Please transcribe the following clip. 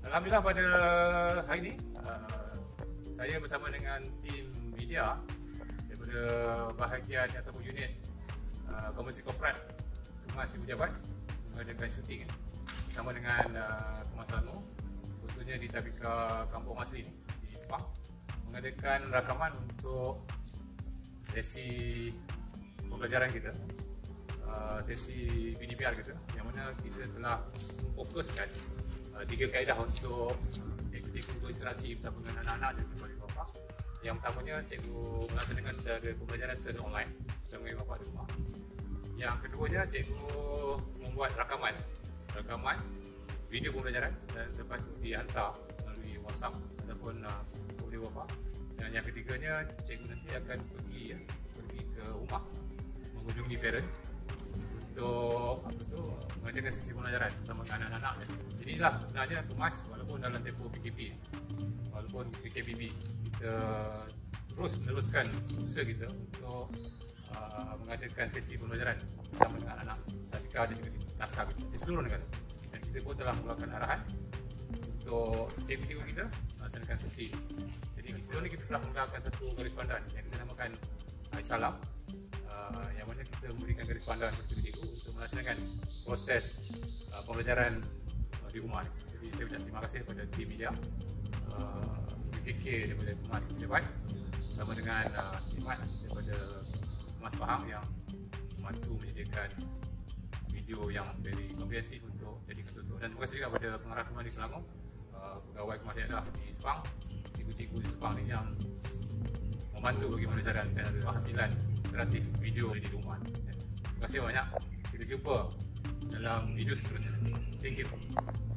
Alhamdulillah pada hari ini saya bersama dengan tim media daripada bahagian ataupun unit Komersi Korporat Kemas Ibu Jabat mengadakan syuting bersama dengan Kemas Selangor, khususnya di Tabika Kampung Asli di Sepang, mengadakan rakaman untuk sesi pembelajaran kita, sesi BDPR kita, yang mana kita telah memfokuskan 3 kaedah untuk aktiviti berinteraksi bersama dengan anak-anak dan keluarga bapa. Yang pertamanya, cikgu melaksanakan secara pembelajaran secara online bersama ibu bapa di rumah. Yang keduanya, cikgu membuat rakaman video pembelajaran dan selepas itu dihantar melalui WhatsApp ataupun keluarga bapa. Dan yang ketiganya, cikgu nanti akan pergi ke rumah mengunjungi parent untuk mengadakan sesi pembelajaran bersama dengan anak-anak. Jadi inilah sebenarnya Kemas, walaupun dalam tempoh PKP, walaupun PKPB, kita terus meneruskan usaha kita untuk mengadakan sesi pembelajaran bersama dengan anak-anak Tabika dan juga naskah kita di seluruh negara. Dan kita pun telah mengeluarkan arahan untuk cikgu-cikgu kita melaksanakan sesi. Jadi sebelum ini kita telah mengeluarkan satu garis panduan yang kita namakan Salam, yang mana kita memberikan garis panduan kepada cikgu untuk melaksanakan proses pembelajaran di rumah. Jadi saya ucap terima kasih kepada tim media BKK daripada Kemas Ibu Jabat bersama dengan Iman daripada Kemas Pahang yang membantu menyediakan video yang very komprehensif untuk jadikan tutup. Dan terima kasih juga kepada pengarah Kemas di Selangor, pegawai Kemas Daerah di Sepang, cikgu-cikgu di Sepang ni yang membantu bagi pembelajaran dan ada hasilan interaktif video di rumah. Terima kasih banyak. Kita jumpa dalam video seterusnya. Thank you.